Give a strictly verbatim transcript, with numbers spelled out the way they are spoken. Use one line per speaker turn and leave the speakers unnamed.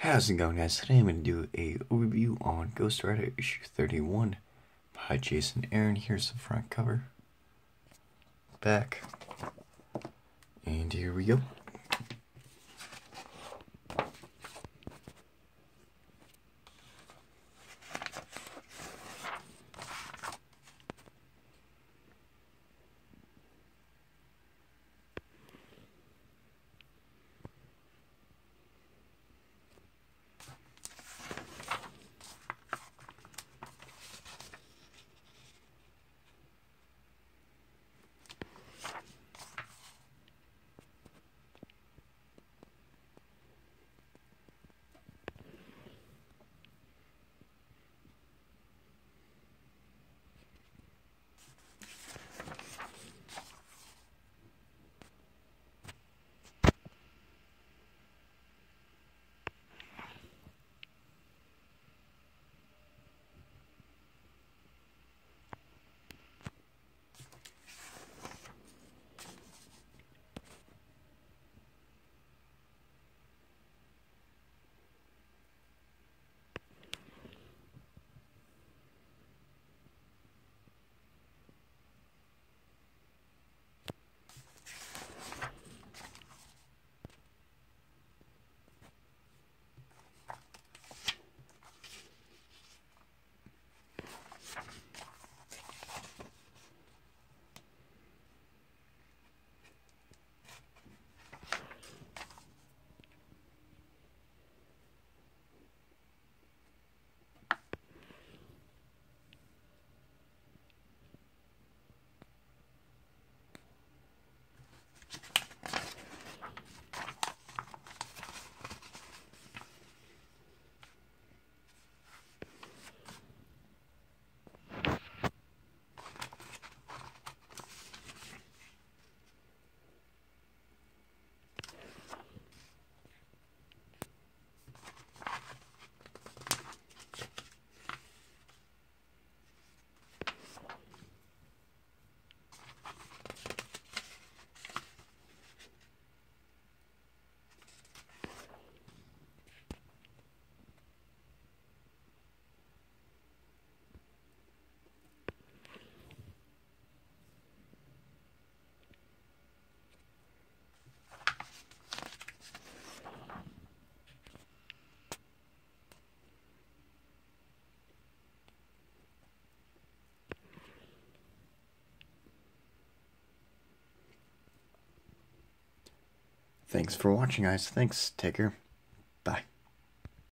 How's it going, guys? Today I'm going to do a overview on Ghost Rider issue thirty-one by Jason Aaron. Here's the front cover, back, and here we go. Thanks for watching, guys. Thanks. Take care. Bye.